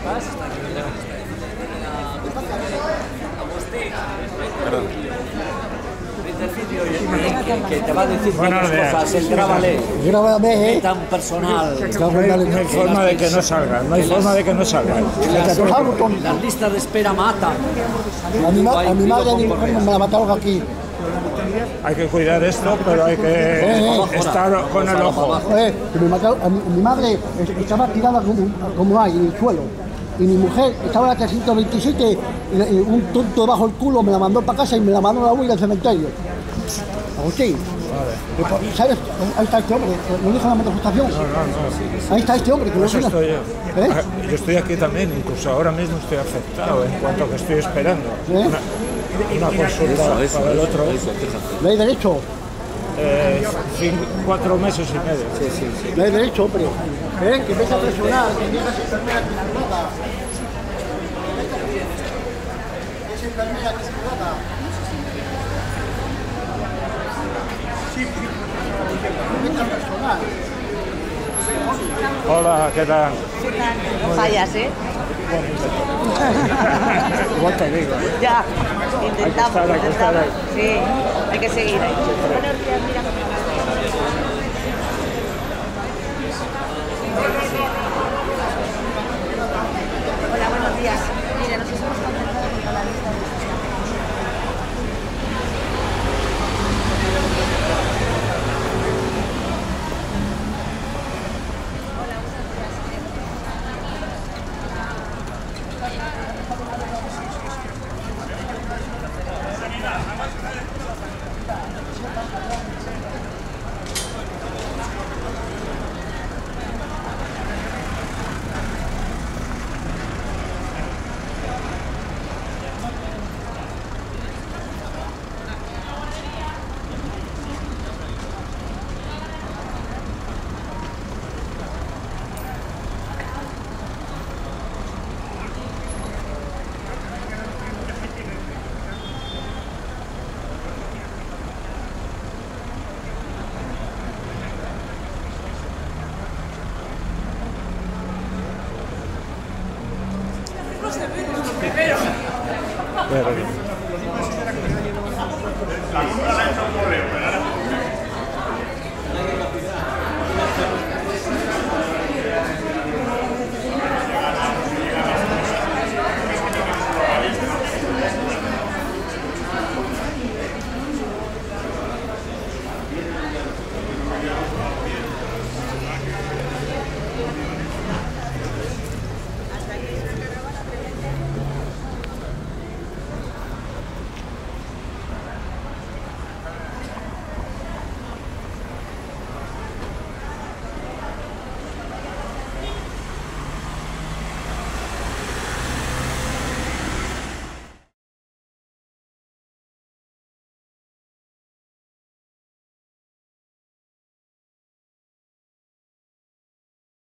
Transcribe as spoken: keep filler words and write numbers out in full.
Perdón. Que te va a decir varias cosas, el grábale. Grábame, ¿eh? Tan personal. No hay forma de que no salga, no hay forma de que no salga. Las, las listas de espera matan. A mi, ma a mi madre y a mi mujer me la mataron aquí. Hay que cuidar esto, pero hay que eh, estar con el ojo. Eh, que me mataron, a mi, mi madre estaba tirada como, como hay en el suelo. Y mi mujer estaba en la trescientos veintisiete y, y un tonto bajo el culo me la mandó para casa y me la mandó a la huella al cementerio. Agustín, vale. ¿Sabes? Ahí está este hombre, ¿no dijo la manifestación? No, no, no. Ahí está este hombre. Que no Eso estoy yo. ¿Eh? Yo estoy aquí también, incluso ahora mismo estoy afectado en cuanto que estoy esperando. ¿Eh? Una, una consulta eso, para el eso, otro. eso, ¿No hay derecho? Eh, cinco, cuatro meses y medio. Sí, sí, sí. No hay derecho, hombre. ¿Eh? Que empieza a presionar, que empieza a ser enfermera que se trata. Es enfermera que se trata. Sí, sí. Empieza a presionar. Hola, ¿qué tal? No fallas, ¿eh? Igual te digo. Ya, intentamos, Hay que estar, hay que estar intentamos. ahí. Sí, hay que seguir ahí. Buenos días, mira. Hola, buenos días. Mire, nos hemos contactado con la lista de Pero... La compra la ha hecho un correo,